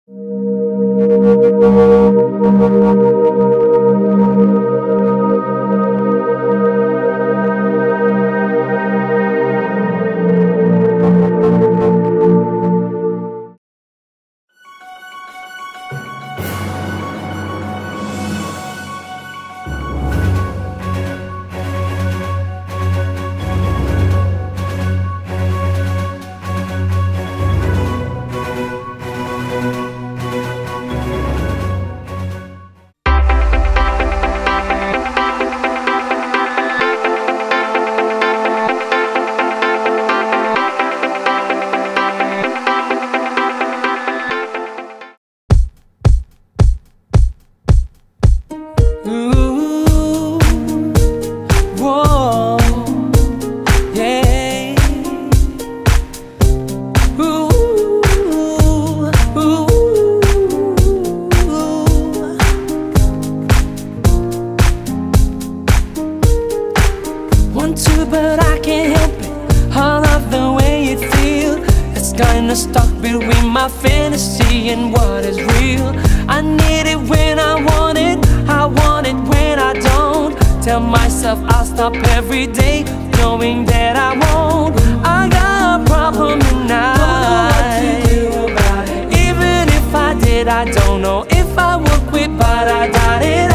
But I can't help it. I love the way you feel. It's kinda stuck between my fantasy and what is real. I need it when I want it when I don't. Tell myself I'll stop every day, knowing that I won't. I got a problem tonight. Don't know what to do about it. Even if I did, I don't know if I would quit, but I got it.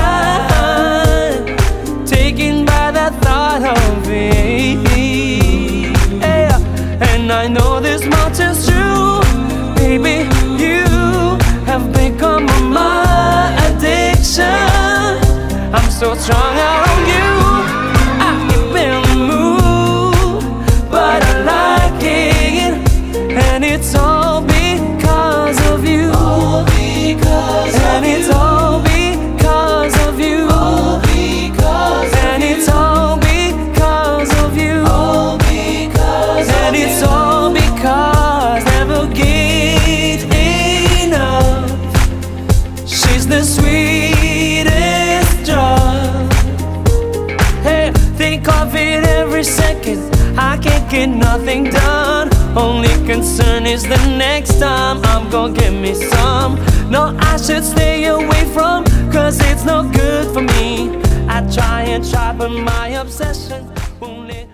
I'm taken by the thought of it. Yeah. And I know this much is true, baby. You have become my addiction. I'm so strung out on you. I can barely move, but I like it, and it's all because of you. All because and it's all because of you. All because and it's all because of you. All because and it's all because never get enough. She's the sweetest drug. Hey, think of it every second. I can't get nothing done. Only concern is the next time I'm gonna get me some. No, I should stay away from, cause it's no good for me. I try and try, but my obsession won't let